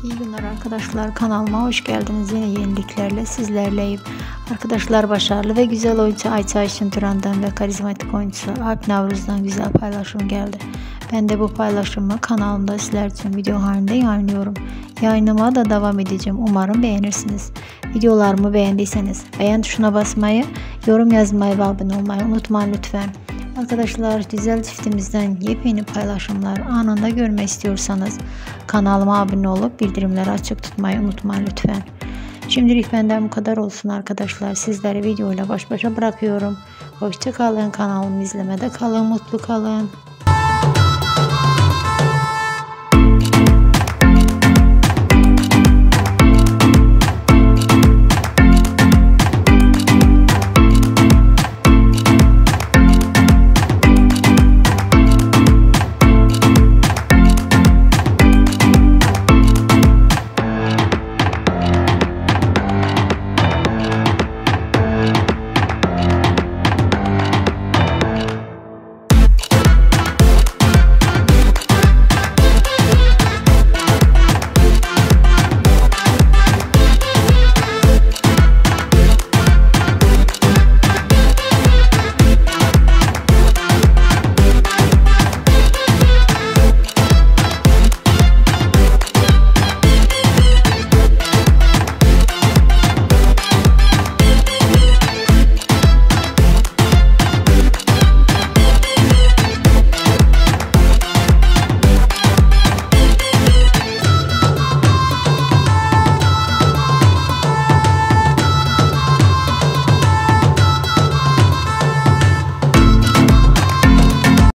İyi günler arkadaşlar, kanalıma hoş geldiniz. Yine yeniliklerle sizlerleyim. Arkadaşlar, başarılı ve güzel oyuncu Ayça Ayşin Turan'dan ve karizmatik oyuncu Alp Navruz'dan güzel paylaşım geldi. Ben de bu paylaşımı kanalımda sizler için video halinde yayınlıyorum. Yayınlamaya da devam edeceğim. Umarım beğenirsiniz. Videolarımı beğendiyseniz beğen tuşuna basmayı, yorum yazmayı ve abone olmayı unutmayın lütfen. Arkadaşlar, güzel çiftimizden yepyeni paylaşımlar anında görmek istiyorsanız kanalıma abone olup bildirimleri açık tutmayı unutmayın lütfen. Şimdilik benden bu kadar olsun arkadaşlar. Sizleri videoyla baş başa bırakıyorum. Hoşça kalın, kanalımı izlemede kalın, mutlu kalın.